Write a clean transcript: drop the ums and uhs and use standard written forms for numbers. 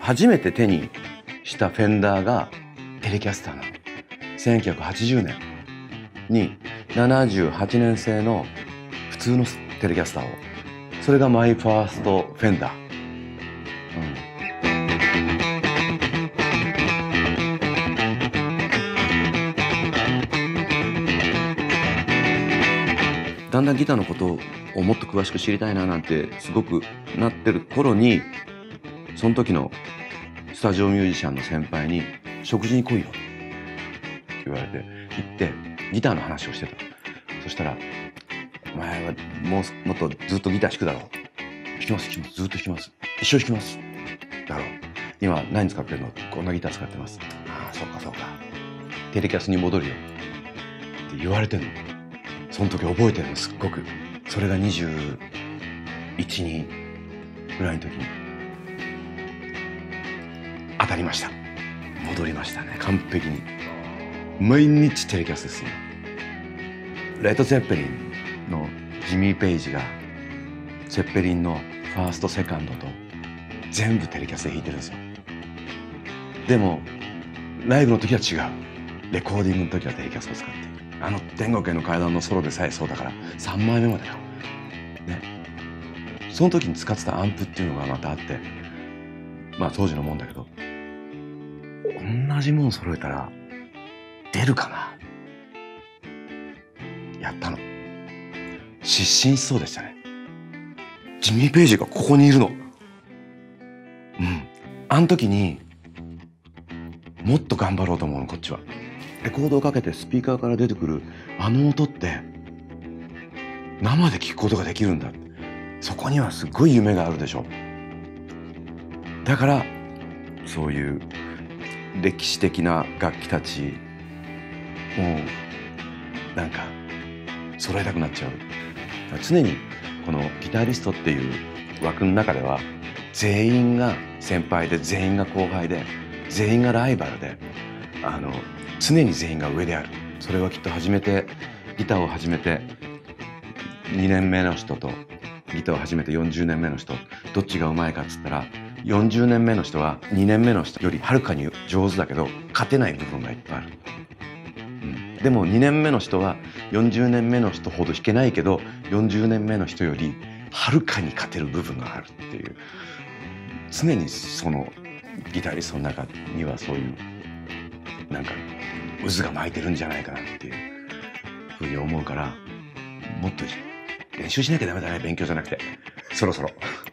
初めて手にしたフェンダーがテレキャスターなの。1980年に78年製の普通のテレキャスターを。それがマイファーストフェンダー。だんだんギターのことをもっと詳しく知りたいななんてすごくなってる頃に、その時のスタジオミュージシャンの先輩に食事に来いよって言われて行ってギターの話をしてた。そしたら「お前はもっとずっとギター弾くだろう。弾きます弾きます、ずっと弾きます、一生弾きますだろう。今何使ってるの？こんなギター使ってます。ああそうかそうか、テレキャスに戻るよ」って言われてんの。その時覚えてるのすっごく。それが21、2ぐらいの時に当たりました。戻りましたね、完璧に。毎日テレキャスですね。レッド・ゼッペリンのジミー・ペイジがゼッペリンのファーストセカンドと全部テレキャスで弾いてるんですよ。でもライブの時は違う。レコーディングの時はテレキャスを使っている。あの天国への階段のソロでさえそうだから3枚目までよ、ね、その時に使ってたアンプっていうのがまたあって、まあ当時のもんだけど、同じもん揃えたら出るかな。やったの。失神しそうでしたね。ジミー・ペイジがここにいるの。あの時にもっと頑張ろうと思うの、こっちは。レコードをかけてスピーカーから出てくるあの音って生で聞くことができるんだ。そこにはすごい夢があるでしょ。だからそういう歴史的な楽器たちをなんか揃えたくなっちゃう。常にこのギタリストっていう枠の中では全員が先輩で全員が後輩で全員がライバルで、常に全員が上である。それはきっとギターを始めて2年目の人とギターを始めて40年目の人、どっちがうまいかっつったら40年目の人は2年目の人よりはるかに上手だけど勝てない部分がいっぱいある。でも2年目の人は40年目の人ほど弾けないけど40年目の人よりはるかに勝てる部分があるっていう、常にそのギタリストの中にはそういうなんか渦が巻いてるんじゃないかなっていうふうに思うから、もっと練習しなきゃダメだね、勉強じゃなくて。そろそろ